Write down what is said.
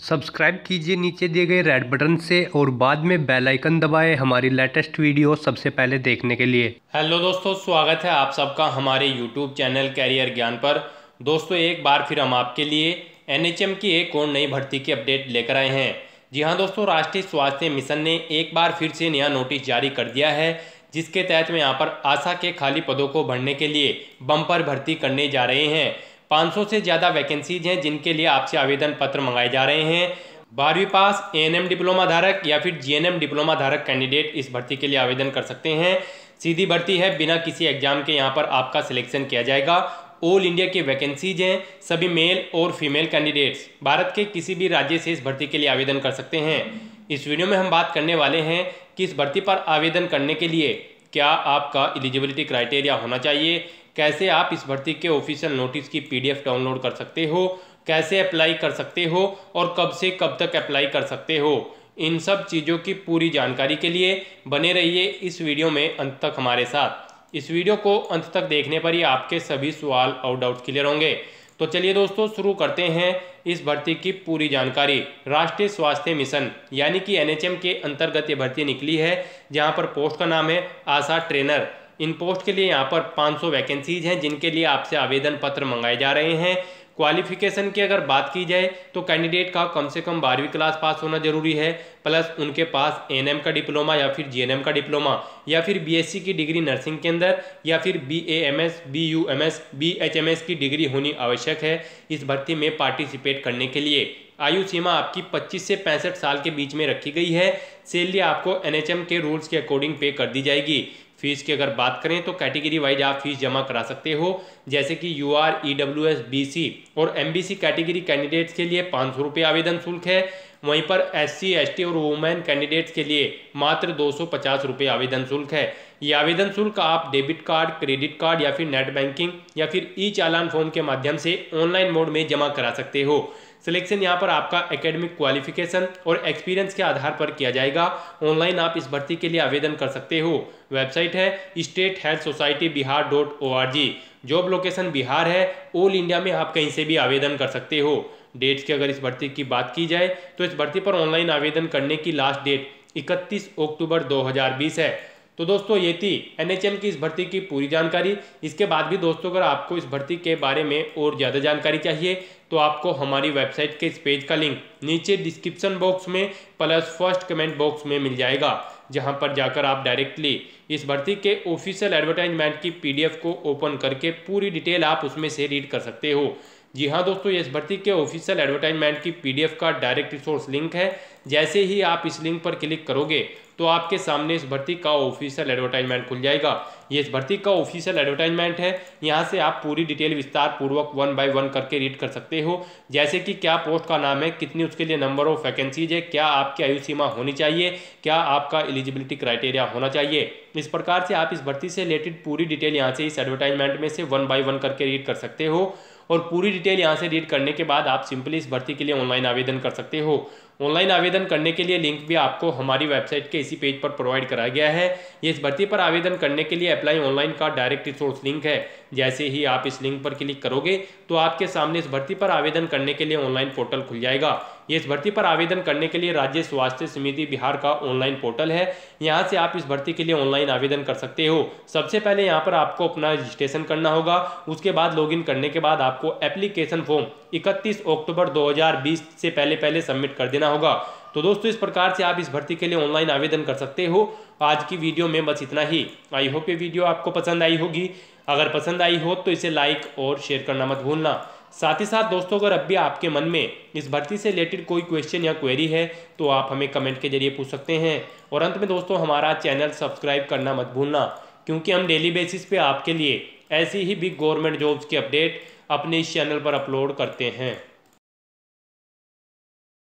Subscribe कीजिए नीचे दिए गए रेड बटन से और बाद में बेल आइकन दबाएं हमारी लेटेस्ट वीडियो सबसे पहले देखने के लिए। हेलो दोस्तों, स्वागत है आप सबका हमारे यूट्यूब चैनल कैरियर ज्ञान पर। दोस्तों, एक बार फिर हम आपके लिए एनएचएम की एक और नई भर्ती की अपडेट लेकर आए हैं। जी हाँ दोस्तों, राष्ट्रीय स्वास्थ्य मिशन ने एक बार फिर से नया नोटिस जारी कर दिया है, जिसके तहत में यहाँ पर आशा के खाली पदों को भरने के लिए बम्पर भर्ती करने जा रहे हैं। 500 से ज़्यादा वैकेंसीज हैं जिनके लिए आपसे आवेदन पत्र मंगाए जा रहे हैं। 12वीं पास एएनएम डिप्लोमा धारक या फिर जीएनएम डिप्लोमा धारक कैंडिडेट इस भर्ती के लिए आवेदन कर सकते हैं। सीधी भर्ती है, बिना किसी एग्जाम के यहाँ पर आपका सिलेक्शन किया जाएगा। ऑल इंडिया की वैकेंसीज हैं, सभी मेल और फीमेल कैंडिडेट्स भारत के किसी भी राज्य से इस भर्ती के लिए आवेदन कर सकते हैं। इस वीडियो में हम बात करने वाले हैं कि इस भर्ती पर आवेदन करने के लिए क्या आपका एलिजिबिलिटी क्राइटेरिया होना चाहिए, कैसे आप इस भर्ती के ऑफिशियल नोटिस की पीडीएफ डाउनलोड कर सकते हो, कैसे अप्लाई कर सकते हो और कब से कब तक अप्लाई कर सकते हो। इन सब चीज़ों की पूरी जानकारी के लिए बने रहिए इस वीडियो में अंत तक हमारे साथ। इस वीडियो को अंत तक देखने पर ही आपके सभी सवाल और डाउट क्लियर होंगे। तो चलिए दोस्तों, शुरू करते हैं इस भर्ती की पूरी जानकारी। राष्ट्रीय स्वास्थ्य मिशन यानी कि एनएचएम के अंतर्गत ये भर्ती निकली है, जहां पर पोस्ट का नाम है आशा ट्रेनर। इन पोस्ट के लिए यहाँ पर 500 वैकेंसीज हैं जिनके लिए आपसे आवेदन पत्र मंगाए जा रहे हैं। क्वालिफिकेशन की अगर बात की जाए तो कैंडिडेट का कम से कम 12वीं क्लास पास होना जरूरी है, प्लस उनके पास एएनएम का डिप्लोमा या फिर जीएनएम का डिप्लोमा या फिर बीएससी की डिग्री नर्सिंग के अंदर या फिर बीएएमएस, बीयूएमएस, बीएचएमएस की डिग्री होनी आवश्यक है इस भर्ती में पार्टिसिपेट करने के लिए। आयु सीमा आपकी 25 से 65 साल के बीच में रखी गई है। सैलरी आपको एनएचएम के रूल्स के अकॉर्डिंग पे कर दी जाएगी। फीस की अगर बात करें तो कैटेगरी वाइज आप फीस जमा करा सकते हो, जैसे कि यूआर, ईडब्ल्यूएस, बीसी और एमबीसी कैटेगरी कैंडिडेट्स के लिए 500 रुपये आवेदन शुल्क है। वहीं पर एससी, एसटी और वुमेन कैंडिडेट्स के लिए मात्र 250 रुपये आवेदन शुल्क है। ये आवेदन शुल्क आप डेबिट कार्ड, क्रेडिट कार्ड या फिर नेट बैंकिंग या फिर ई चालान फॉर्म के माध्यम से ऑनलाइन मोड में जमा करा सकते हो। सिलेक्शन यहाँ पर आपका एकेडमिक क्वालिफिकेशन और एक्सपीरियंस के आधार पर किया जाएगा। ऑनलाइन आप इस भर्ती के लिए आवेदन कर सकते हो। वेबसाइट है statehealthsocietyBihar.org। जॉब लोकेशन बिहार है। ऑल इंडिया में आप कहीं से भी आवेदन कर सकते हो। डेट्स की अगर इस भर्ती की बात की जाए तो इस भर्ती पर ऑनलाइन आवेदन करने की लास्ट डेट 31 अक्टूबर 2020 है। तो दोस्तों, ये थी एनएचएम की इस भर्ती की पूरी जानकारी। इसके बाद भी दोस्तों, अगर आपको इस भर्ती के बारे में और ज़्यादा जानकारी चाहिए तो आपको हमारी वेबसाइट के इस पेज का लिंक नीचे डिस्क्रिप्शन बॉक्स में प्लस फर्स्ट कमेंट बॉक्स में मिल जाएगा, जहां पर जाकर आप डायरेक्टली इस भर्ती के ऑफिशियल एडवर्टाइजमेंट की पीडीएफ को ओपन करके पूरी डिटेल आप उसमें से रीड कर सकते हो। जी हाँ दोस्तों, इस भर्ती के ऑफिशियल एडवर्टाइजमेंट की पीडीएफ का डायरेक्ट रिसोर्स लिंक है। जैसे ही आप इस लिंक पर क्लिक करोगे तो आपके सामने इस भर्ती का ऑफिशियल एडवर्टाइजमेंट खुल जाएगा। ये इस भर्ती का ऑफिशियल एडवर्टाइजमेंट है। यहाँ से आप पूरी डिटेल विस्तार पूर्वक 1 बाय 1 करके रीड कर सकते हो, जैसे कि क्या पोस्ट का नाम है, कितनी उसके लिए नंबर ऑफ वैकेंसीज है, क्या आपकी आयु सीमा होनी चाहिए, क्या आपका एलिजिबिलिटी क्राइटेरिया होना चाहिए। इस प्रकार से आप इस भर्ती से रिलेटेड पूरी डिटेल यहाँ से इस एडवर्टाइजमेंट में से 1 बाय 1 करके रीड कर सकते हो। और पूरी डिटेल यहाँ से रीड करने के बाद आप सिंपली इस भर्ती के लिए ऑनलाइन आवेदन कर सकते हो। ऑनलाइन आवेदन करने के लिए लिंक भी आपको हमारी वेबसाइट के इसी पेज पर प्रोवाइड कराया गया है। ये इस भर्ती पर आवेदन करने के लिए अप्लाई ऑनलाइन का डायरेक्ट रिसोर्स लिंक है। जैसे ही आप इस लिंक पर क्लिक करोगे तो आपके सामने इस भर्ती पर आवेदन करने के लिए ऑनलाइन पोर्टल खुल जाएगा। ये इस भर्ती पर आवेदन करने के लिए राज्य स्वास्थ्य समिति बिहार का ऑनलाइन पोर्टल है। यहाँ से आप इस भर्ती के लिए ऑनलाइन आवेदन कर सकते हो। सबसे पहले यहाँ पर आपको अपना रजिस्ट्रेशन करना होगा। उसके बाद लॉगिन करने के बाद आपको एप्लीकेशन फॉर्म 31 अक्टूबर 2020 से पहले सबमिट कर देना होगा। तो दोस्तों, इस प्रकार से आप इस भर्ती के लिए ऑनलाइन आवेदन कर सकते हो। आज की वीडियो में बस इतना ही। आई होप ये वीडियो आपको पसंद आई होगी। अगर पसंद आई हो तो इसे लाइक और शेयर करना मत भूलना। साथ ही साथ दोस्तों, अगर अब भी आपके मन में इस भर्ती से रिलेटेड कोई क्वेश्चन या क्वेरी है तो आप हमें कमेंट के जरिए पूछ सकते हैं। और अंत में दोस्तों, हमारा चैनल सब्सक्राइब करना मत भूलना, क्योंकि हम डेली बेसिस पे आपके लिए ऐसी ही बिग गवर्नमेंट जॉब्स की अपडेट अपने इस चैनल पर अपलोड करते हैं।